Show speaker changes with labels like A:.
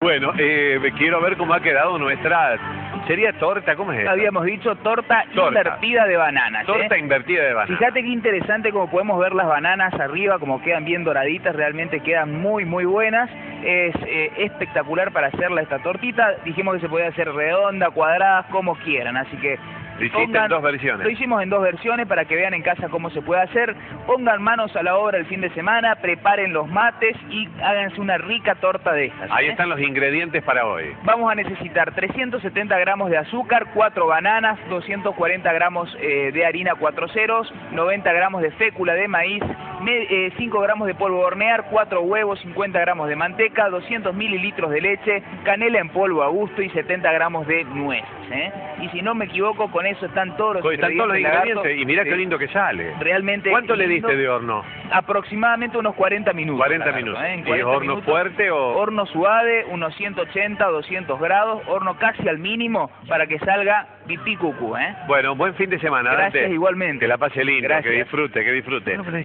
A: Bueno, quiero ver cómo ha quedado nuestra... ¿Sería torta? ¿Cómo es eso?
B: Habíamos dicho torta invertida de bananas.
A: Torta invertida de bananas.
B: Fíjate qué interesante como podemos ver las bananas arriba, como quedan bien doraditas, realmente quedan muy buenas. Es espectacular para hacerla esta tortita. Dijimos que se podía hacer redonda, cuadrada, como quieran, así que...
A: Lo hiciste en dos versiones.
B: Lo hicimos en dos versiones para que vean en casa cómo se puede hacer. Pongan manos a la obra el fin de semana, preparen los mates y háganse una rica torta de estas.
A: Ahí están los ingredientes para hoy.
B: Vamos a necesitar 370 gramos de azúcar, 4 bananas, 240 gramos de harina 4 ceros, 90 gramos de fécula de maíz, 5 gramos de polvo de hornear, 4 huevos, 50 gramos de manteca, 200 mililitros de leche, canela en polvo a gusto y 70 gramos de nueces. Y si no me equivoco, con eso están todos los
A: ingredientes. Y mira qué lindo que sale.
B: Realmente.
A: ¿Cuánto le diste de horno?
B: Aproximadamente unos 40 minutos.
A: 40 minutos.
B: En 40
A: ¿Y horno
B: minutos,
A: fuerte o...?
B: Horno suave, unos 180, 200 grados, horno casi al mínimo para que salga pipí cucú.
A: Bueno, buen fin de semana.
B: Gracias,
A: Dante.
B: igualmente.
A: Que la pase lindo,
B: Gracias.
A: que disfrute.